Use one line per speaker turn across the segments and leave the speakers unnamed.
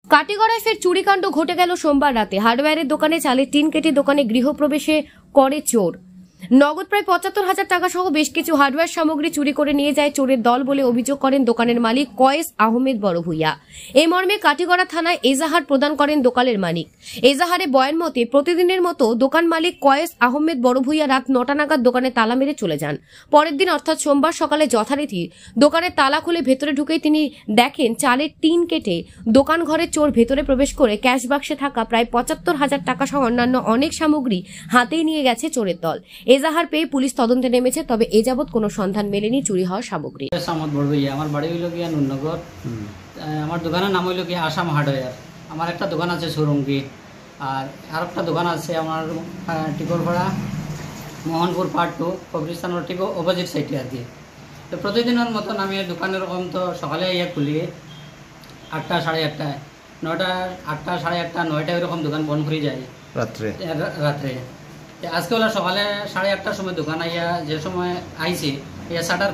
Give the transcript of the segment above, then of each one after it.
কাটিগড়ায় ফের চুরিকাণ্ড ঘটে গেল সোমবার রাতে। হার্ডওয়্যারের দোকানে চালের টিন কেটে দোকানে গৃহপ্রবেশে করে চোর। নগদ প্রায় ৭৫,০০০ টাকা সহ বেশ কিছু হার্ডওয়্যার সামগ্রী চুরি করে নিয়ে যায় চোরের দল বলে অভিযোগ করেন দোকানের মালিক কয়েস আহমেদ বড়ভূইয়া। এই মর্মে কাটিগড়া থানায় এজাহার প্রদান করেন দোকানের মালিক। এজাহারে বয়ান মতে প্রতিদিনের মতো দোকান মালিক কয়েস আহমেদ বড়ভূইয়া রাত ৯টা নাগাদ দোকানে তালা মেরে চলে যান। পরের দিন অর্থাৎ সোমবার সকালে যথারীতি দোকানের তালা খুলে ভেতরে ঢুকেই তিনি দেখেন চালের টিন কেটে দোকান ঘরে চোর ভেতরে প্রবেশ করে ক্যাশ বাক্সে থাকা প্রায় ৭৫,০০০ টাকা সহ অন্যান্য অনেক সামগ্রী হাতেই নিয়ে গেছে চোরের দল। এজাহার পেয়ে পুলিশ তদন্তে নেমেছে, তবে এ যাবৎ কোনো সন্ধান মেলেনি চুরি হওয়ার সামগ্রী।
আমার বাড়ি হইল গিয়া নুরনগর। আমার দোকানের নাম হইল গিয়া আসাম হার্ডওয়্যার। আমার একটা দোকান আছে সুরঙ্গি, আর একটা দোকান আছে আমার টিকরপাড়া মোহনপুর পার্ট ২ কবরিস্তানের ঠিক অপোজিট সাইডে আর কি। তো প্রতিদিনের মতন আমি দোকানের রকম তো সকালে খুলি ৮টা, সাড়ে ৮টায়, ৯টা, ৮টা, সাড়ে ৮টা, ৯টায় ওইরকম দোকান বন্ধ করে যায় রাত্রে। আজকে হলো সকালে ৮:৩০টার সময় দোকান আইয়া যে সময় আইছি শাটার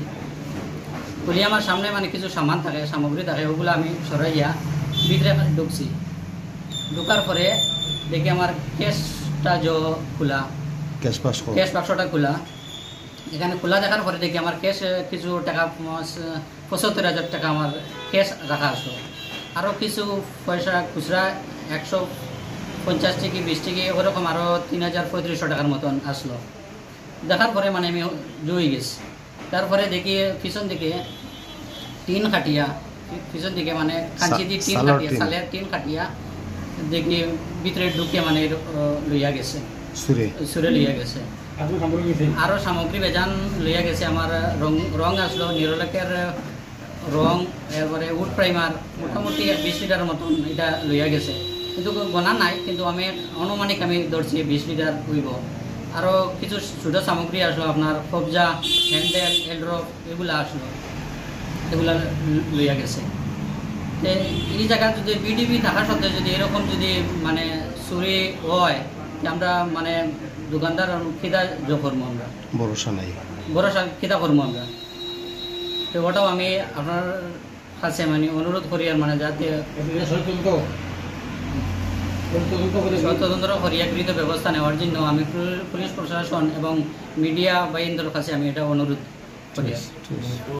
খুলি আমার সামনে মানে কিছু সামান থাকে, সামগ্রী থাকে, ওগুলো আমি সরাইয়া ভিতরে ঢুকছি। ঢুকার পরে দেখি আমার ক্যাশটা খোলা, ক্যাশ বাক্সটা খোলা। এখানে খোলা দেখার পরে দেখি আমার ক্যাশ কিছু টাকা ৭৫,০০০ টাকা আমার ক্যাশ রাখা আসলো। আরও কিছু পয়সা খুচরা ১৫০ থেকে ২০ থেকে ওরকম আরও ৩,৩৫০ টাকার মতন আসলো। দেখার পরে মানে আমি জুয়ে গেছি। তারপরে দেখি পিছন দিকে টিন খাটিয়া, পিছন দিকে মানে কাঞ্চি দিয়ে টিন খাটিয়া, সালের টিন খাটিয়া দেখি ভিতরে ঢুকে মানে লইয়া গেছে, সুরে লইয়া গেছে। আরও সামগ্রী বেজান লইয়া গেছে। আমার রং আসলো নিরলেকের রং, এরপরে উড প্রাইমার, মোটামুটি ২০ লিটারের মতন এটা লইয়া গেছে। কিন্তু গোনা নাই, কিন্তু আমি আনুমানিক আমি ধরছি ২০ লিটার হইব। আরও কিছু ছোটো সামগ্রী আসলো, আপনার কবজা, হ্যান্ডেল, এলড্রপ, এগুলো আসলো, এগুলা লইয়া গেছে। তো এই জায়গা যদি বিডিবি থাকা সত্ত্বেও যদি এরকম যদি মানে চুরি হয়, আমরা মানে দোকানদার খিদা করবো, আমরা ভরসা খিদা করবো আমরা। তো ওটাও আমি আপনার কাছে মানে অনুরোধ করি আর মানে যাতে তদন্ত করিয়াকৃত ব্যবস্থা নেওয়ার জন্য আমি পুলিশ প্রশাসন এবং মিডিয়া বাহিনীর কাছে আমি এটা অনুরোধ করি।